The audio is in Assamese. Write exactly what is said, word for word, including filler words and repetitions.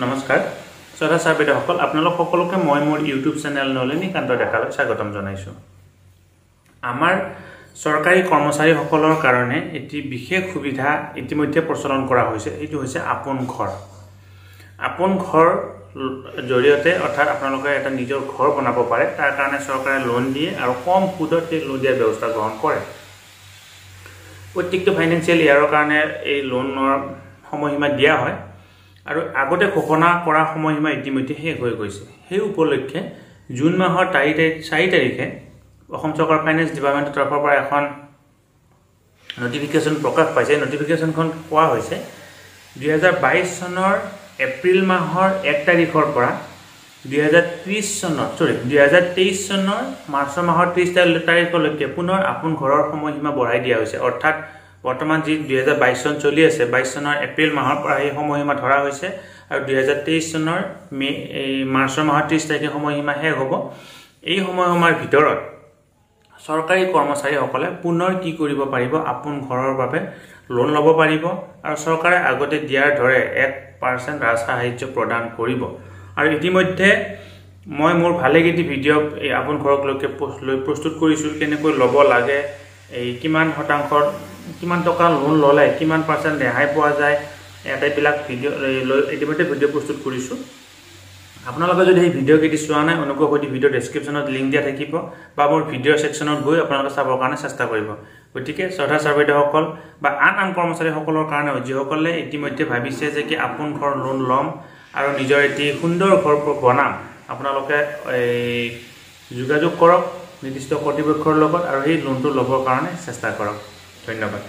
নমস্কাৰ শ্ৰোতা চাবিসকল আপোনালোক সকলোকে মই মোৰ ইউটিউব চেনেল নলিনীকান্ত ডেকালৈ স্বাগতম জনাইছো। আমাৰ চৰকাৰী কৰ্মচাৰীসকলৰ কাৰণে এটি বিশেষ সুবিধা ইতিমধ্যে প্ৰচলন কৰা হৈছে, এইটো হৈছে আপোন ঘৰ। আপোন ঘৰ জৰিয়তে অৰ্থাৎ আপোনালোকে এটা নিজৰ ঘৰ বনাব পাৰে, তাৰ কাৰণে চৰকাৰে লোন দিয়ে আৰু কম সুদত এই লোন দিয়াৰ ব্যৱস্থা গ্ৰহণ কৰে। প্ৰত্যেকটো ফাইনেন্সিয়েল ইয়াৰৰ কাৰণে এই লোনৰ সময়সীমা দিয়া হয় আৰু আগতে ঘোষণা কৰা সময়সীমা ইতিমধ্যে শেষ হৈ গৈছে। সেই উপলক্ষে জুন মাহৰ তাৰিখ চাৰি তাৰিখে অসম চৰকাৰ ফাইনেন্স ডিপাৰ্টমেণ্টৰ তৰফৰ পৰা এখন নটিফিকেশ্যন প্ৰকাশ পাইছে। নটিফিকেশ্যনখন কোৱা হৈছে দুই হাজাৰ বাইছ চনৰ এপ্ৰিল মাহৰ এক তাৰিখৰ পৰা দুই হাজাৰ ত্ৰিছ চনৰ চৰি দুই হাজাৰ তেইছ চনৰ মাৰ্চ মাহৰ ত্ৰিছ তাৰিখলৈকে পুনৰ আপোন ঘৰৰ সময়সীমা বঢ়াই দিয়া হৈছে। অৰ্থাৎ বৰ্তমান যি দুই হাজাৰ বাইছ চন চলি আছে, বাইছ চনৰ এপ্ৰিল মাহৰ পৰা সেই সময়সীমা ধৰা হৈছে আৰু দুই হাজাৰ তেইছ চনৰ মে এই মাৰ্চ মাহৰ ত্ৰিছ তাৰিখে সময়সীমা শেষ হ'ব। এই সময়সীমাৰ ভিতৰত চৰকাৰী কৰ্মচাৰীসকলে পুনৰ কি কৰিব পাৰিব, আপোন ঘৰৰ বাবে লোন ল'ব পাৰিব আৰু চৰকাৰে আগতে দিয়াৰ দৰে এক পাৰ্চেণ্ট ৰাজ সাহায্য প্ৰদান কৰিব। আৰু ইতিমধ্যে মই মোৰ ভালেকেইটি ভিডিঅ' এই আপোন ঘৰক লৈকে লৈ প্ৰস্তুত কৰিছোঁ, কেনেকৈ ল'ব লাগে, এই কিমান শতাংশৰ কিমান টকা লোন ল'লে কিমান পাৰ্চেণ্ট ৰেহাই পোৱা যায়, আটাইবিলাক ভিডিঅ' লৈ ইতিমধ্যে ভিডিঅ' প্ৰস্তুত কৰিছোঁ। আপোনালোকে যদি সেই ভিডিঅ'কেইটি চোৱা নাই, অনুগ্ৰহ কৰি ভিডিঅ' ডেছক্ৰিপশ্যনত লিংক দিয়া থাকিব বা মোৰ ভিডিঅ' ছেকশ্যনত গৈ আপোনালোকে চাবৰ কাৰণে চেষ্টা কৰিব। গতিকে শ্ৰদ্ধা চাৰ্ভেইদেউসকল বা আন আন কৰ্মচাৰীসকলৰ কাৰণে যিসকলে ইতিমধ্যে ভাবিছে যে কি আপোন ঘৰ লোন ল'ম আৰু নিজৰ এটি সুন্দৰ ঘৰ বনাম, আপোনালোকে এই যোগাযোগ কৰক নিৰ্দিষ্ট কৰ্তৃপক্ষৰ লগত আৰু সেই লোনটো ল'বৰ কাৰণে চেষ্টা কৰক। ধন্যবাদ।